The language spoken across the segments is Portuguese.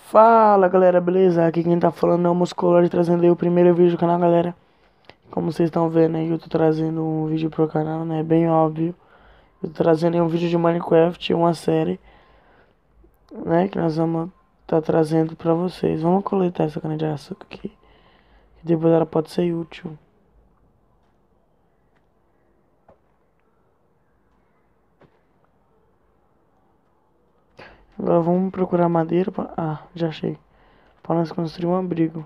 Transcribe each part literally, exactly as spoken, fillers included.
Fala galera, beleza? Aqui quem tá falando é o Muscular, trazendo aí o primeiro vídeo do canal, galera. Como vocês estão vendo aí, eu tô trazendo um vídeo pro canal, né? Bem óbvio. Eu tô trazendo aí um vídeo de Minecraft, uma série, né? Que nós vamos tá trazendo pra vocês. Vamos coletar essa cana de açúcar aqui, que depois ela pode ser útil. Agora vamos procurar madeira pra... Ah, já achei. Pra nós construir um abrigo.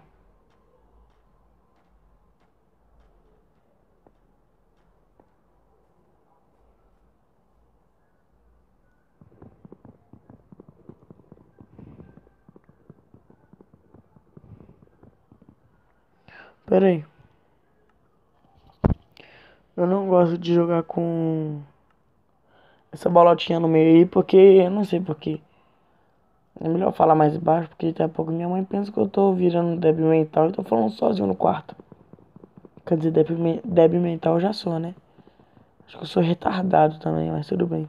Pera aí. Eu não gosto de jogar com essa bolotinha no meio aí, porque eu não sei porquê. É melhor falar mais baixo, porque daqui a pouco minha mãe pensa que eu tô virando débil mental e tô falando sozinho no quarto. Quer dizer, débil, me- débil mental eu já sou, né? Acho que eu sou retardado também, mas tudo bem.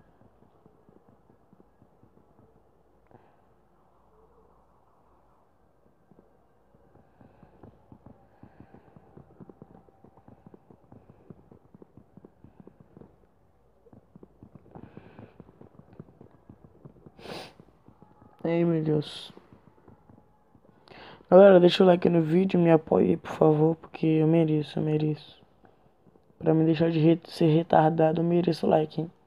Ai, meu Deus. Galera, deixa o like no vídeo, me apoie aí, por favor, porque eu mereço, eu mereço. Pra me deixar de re ser retardado, eu mereço o like, hein?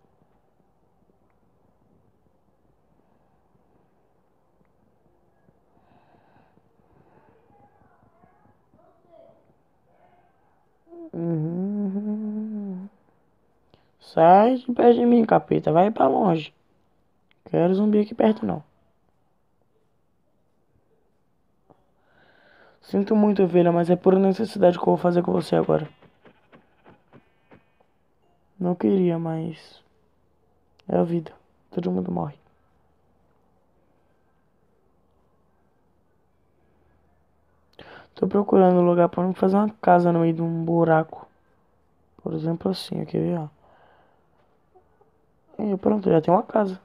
Uhum. Sai de perto de mim, capeta. Vai pra longe. Quero zumbi aqui perto, não. Sinto muito, ovelha, mas é por necessidade que eu vou fazer com você agora. Não queria, mas é a vida. Todo mundo morre. Tô procurando um lugar pra mim fazer uma casa no meio de um buraco. Por exemplo, assim, aqui, ó. E pronto, já tem uma casa.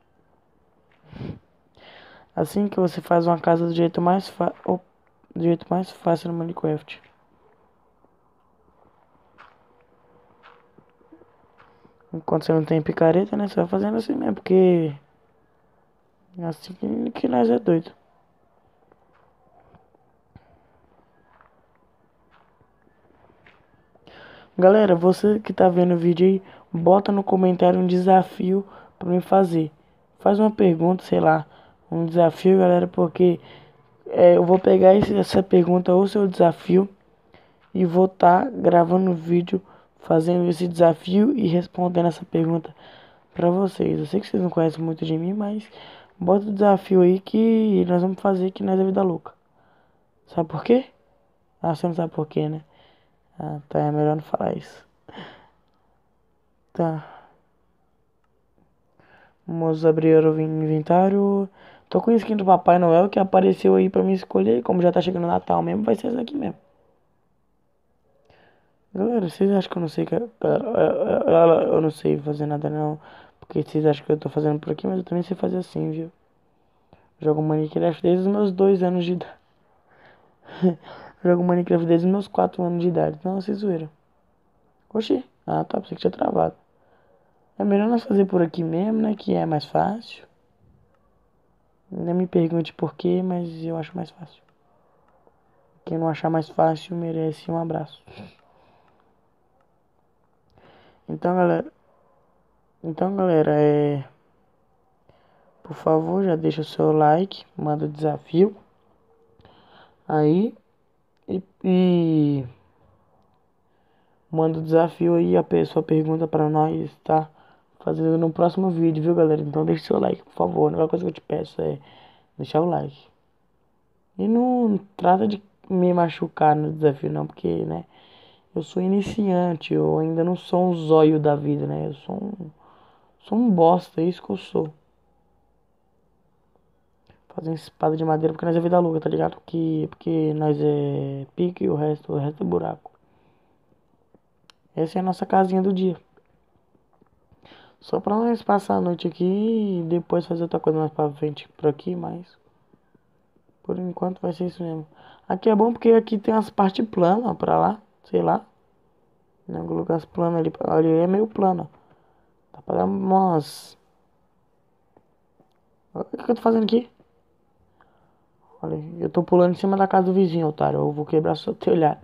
Assim que você faz uma casa do jeito mais fa... do jeito mais fácil no Minecraft. Enquanto você não tem picareta, né? Você vai fazendo assim mesmo, porque é assim que, que nós é doido. Galera, você que tá vendo o vídeo aí, bota no comentário um desafio pra me fazer. Faz uma pergunta, sei lá, um desafio, galera, porque é, eu vou pegar esse, essa pergunta ou seu desafio e vou estar tá gravando vídeo fazendo esse desafio e respondendo essa pergunta pra vocês. Eu sei que vocês não conhecem muito de mim, mas bota o desafio aí que nós vamos fazer que nós é vida louca. Sabe por quê? Ah, você não sabe por quê, né? Ah, tá, é melhor não falar isso. Tá, vamos abrir o inventário. Tô com a skin do Papai Noel que apareceu aí pra mim escolher. Como já tá chegando o Natal mesmo, vai ser essa aqui mesmo. Galera, vocês acham que eu não sei que... Galera, eu, eu- eu não sei fazer nada não. Porque vocês acham que eu tô fazendo por aqui, mas eu também sei fazer assim, viu? Jogo Minecraft desde os meus dois anos de idade. Jogo Minecraft desde os meus quatro anos de idade. Não, vocês zoeira. Oxi. Ah, tá. Pensei que tinha travado. É melhor nós fazer por aqui mesmo, né? Que é mais fácil. Não me pergunte por quê, mas eu acho mais fácil. Quem não achar mais fácil merece um abraço. Então, galera. Então, galera, é. Por favor, já deixa o seu like. Manda o desafio. Aí. E. e manda o desafio aí. A pessoa pergunta pra nós, tá? Fazendo no próximo vídeo, viu, galera? Então, deixa o seu like, por favor. A única coisa que eu te peço é deixar o like. E não trata de me machucar no desafio, não, porque, né? Eu sou iniciante, eu ainda não sou um zóio da vida, né? Eu sou um, sou um bosta, é isso que eu sou. Fazer espada de madeira porque nós é vida louca, tá ligado? Porque, porque nós é pique e o resto, o resto é buraco. Essa é a nossa casinha do dia. Só pra nós passar a noite aqui e depois fazer outra coisa mais pra frente por aqui, mas... Por enquanto vai ser isso mesmo. Aqui é bom porque aqui tem umas partes planas, ó, pra lá, sei lá. Em algum lugar plano ali, ali é meio plano, ó. Dá pra dar umas... O que que eu tô fazendo aqui? Olha, eu tô pulando em cima da casa do vizinho, otário. Eu vou quebrar seu telhado.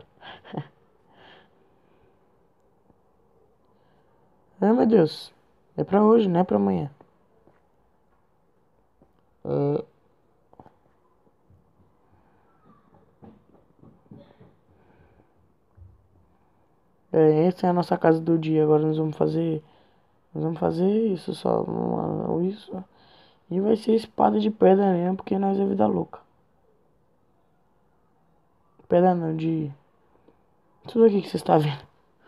Ai, meu Deus. É pra hoje, não é pra amanhã. É, é, essa é a nossa casa do dia. Agora nós vamos fazer... Nós vamos fazer isso só. uma- Isso. E vai ser espada de pedra mesmo, porque nós é vida louca. Pedra não, de... Tudo aqui que você está vendo.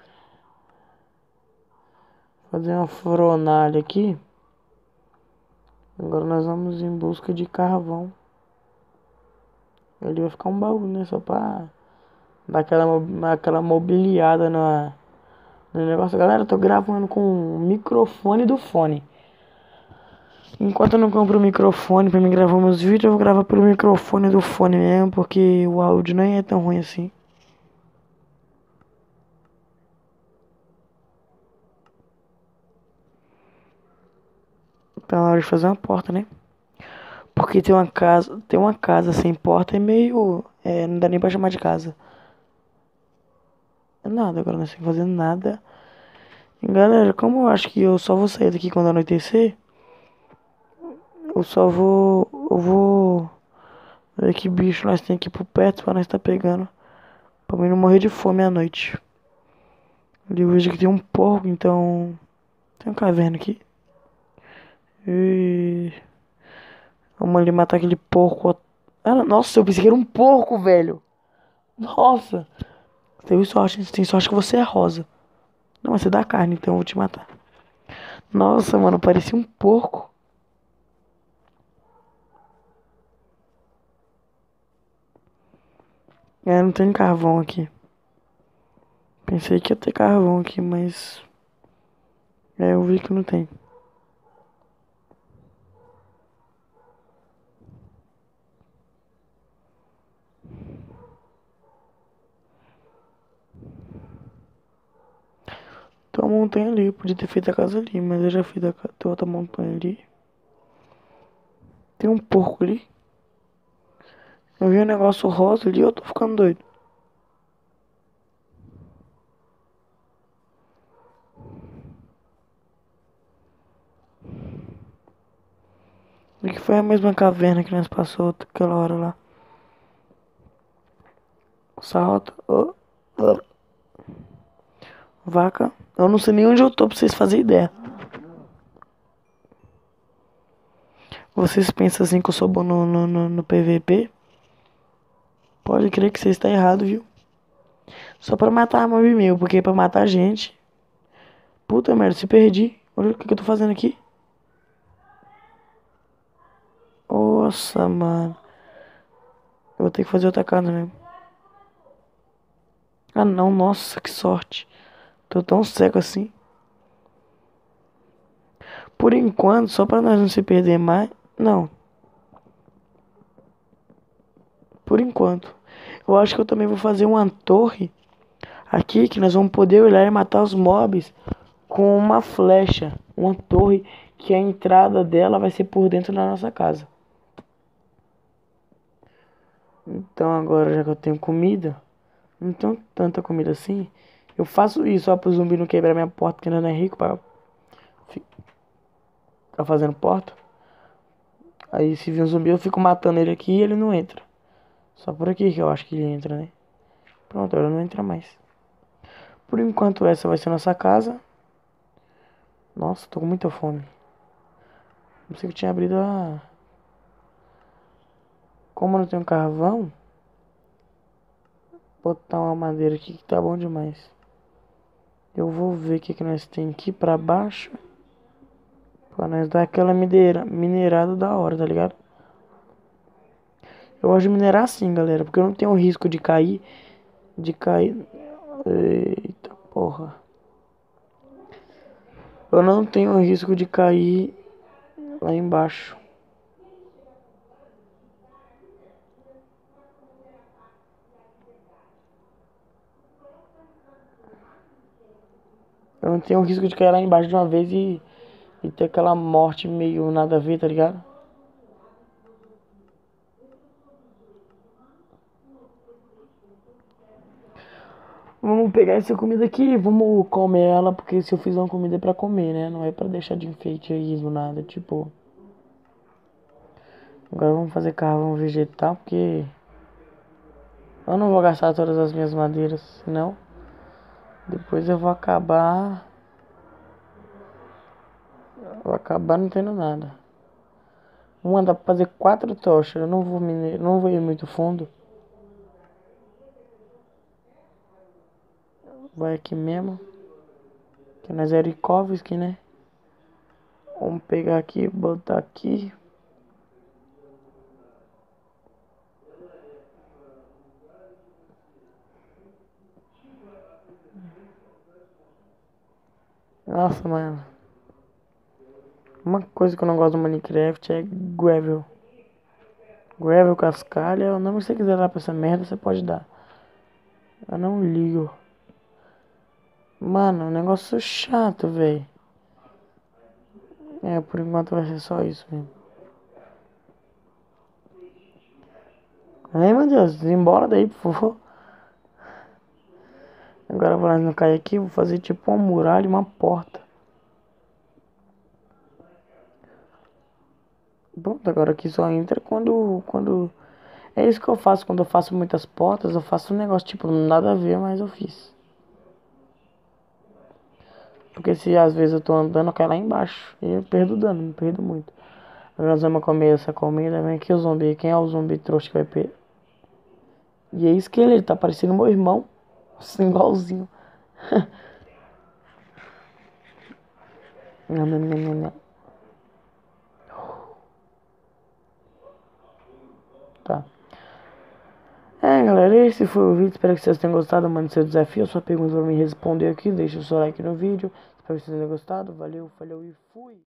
Fazer uma fornalha aqui. Agora nós vamos em busca de carvão. Ele vai ficar um baú, né? Só pra dar aquela, mo- aquela mobiliada na, no negócio. Galera, eu tô gravando com o microfone do fone. Enquanto eu não compro o microfone pra me gravar meus vídeos, eu vou gravar pelo microfone do fone mesmo, porque o áudio nem é tão ruim assim. Tá na hora de fazer uma porta, né? Porque tem uma casa, tem uma casa sem porta é meio, é, não dá nem pra chamar de casa. É nada, agora não sei fazer nada. E, galera, como eu acho que eu só vou sair daqui quando anoitecer, eu só vou, eu vou ver que bicho nós tem aqui por perto pra nós tá pegando, pra mim não morrer de fome à noite. Eu vejo que tem um porco, então tem uma caverna aqui. E vamos ali matar aquele porco. Ah, nossa, eu pensei que era um porco, velho. Nossa, teve sorte, tem sorte que você é rosa. Não, mas você dá carne, então eu vou te matar. Nossa, mano, parecia um porco. É, não tem carvão aqui. Pensei que ia ter carvão aqui, mas. É, eu vi que não tem. Tem uma montanha ali, eu podia ter feito a casa ali, mas eu já fiz a ca- tem outra montanha ali. Tem um porco ali. Eu vi um negócio rosa ali, eu tô ficando doido. E que foi a mesma caverna que nós passou aquela hora lá. Salta. Oh, oh. Vaca. Eu não sei nem onde eu tô pra vocês fazerem ideia. Vocês pensam assim que eu sou bom no, no, no, no P V P? Pode crer que você está errado, viu? Só pra matar mob meu, porque pra matar gente. Puta merda, se perdi. Olha o que, que eu tô fazendo aqui. Nossa, mano. Eu vou ter que fazer outra casa mesmo. Ah não, nossa, que sorte. Tô tão cego assim. Por enquanto, só pra nós não se perder mais. Não, por enquanto. Eu acho que eu também vou fazer uma torre aqui que nós vamos poder olhar e matar os mobs com uma flecha. Uma torre que a entrada dela vai ser por dentro da nossa casa. Então agora já que eu tenho comida, não tenho tanta comida assim. Eu faço isso só pro zumbi não quebrar minha porta, porque ainda não é rico pra ficar fazendo porta. Aí se vir um zumbi eu fico matando ele aqui e ele não entra. Só por aqui que eu acho que ele entra, né? Pronto, agora não entra mais. Por enquanto essa vai ser nossa casa. Nossa, tô com muita fome. Não sei que tinha abrido a... Como eu não tenho carvão, botar uma madeira aqui que tá bom demais. Eu vou ver o que, que nós tem aqui pra baixo. Pra nós dar aquela mineira, minerada da hora, tá ligado? Eu gosto de minerar assim, galera, porque eu não tenho risco de cair. De cair. Eita porra. Eu não tenho risco de cair lá embaixo. Eu não tenho o risco de cair lá embaixo de uma vez e, e ter aquela morte meio nada a ver, tá ligado? Vamos pegar essa comida aqui, vamos comer ela, porque se eu fizer uma comida é pra comer, né? Não é pra deixar de enfeite aí do nada, tipo. Agora vamos fazer carvão vegetal, porque eu não vou gastar todas as minhas madeiras, senão depois eu vou acabar. Vou acabar não tendo nada. Vamos andar pra fazer quatro tochas, eu não vou, mine... não vou ir muito fundo. Vai aqui mesmo. Que nós é Rikovski, né? Vamos pegar aqui, botar aqui. Nossa, mano. Uma coisa que eu não gosto do Minecraft é gravel. Gravel, cascalha, o nome que você quiser dar pra essa merda, você pode dar. Eu não ligo. Mano, um negócio chato, velho. É, por enquanto vai ser só isso mesmo. Ai, meu Deus, embora daí, por favor. Agora eu vou lá não cair aqui, vou fazer tipo uma muralha, uma porta. Pronto, agora aqui só entra quando, quando... É isso que eu faço, quando eu faço muitas portas, eu faço um negócio tipo, nada a ver, mas eu fiz. Porque se às vezes eu tô andando, eu caio lá embaixo. E eu perdo dano, me perdo muito. Agora nós vamos comer essa comida, vem aqui o zumbi. Quem é o zumbi trouxa que vai perder? E é isso que ele, ele tá parecendo meu irmão. Assim, igualzinho. Não, não, não, não, não. Tá. É, galera, esse foi o vídeo. Espero que vocês tenham gostado. Mande seu desafio, sua pergunta pra me responder aqui. Deixa o seu like no vídeo. Espero que vocês tenham gostado. Valeu, falou e fui.